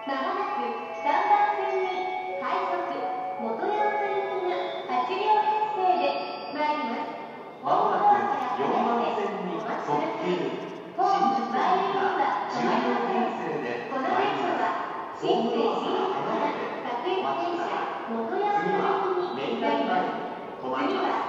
まもなく3番線に快速元山行きが8両編成で参ります。 まもなく4番線に特急新宿駅が10両編成でこの参り電車はます。 新ホームドア新から離れて各駅停車元山次は行きになります。 明大前に止まります。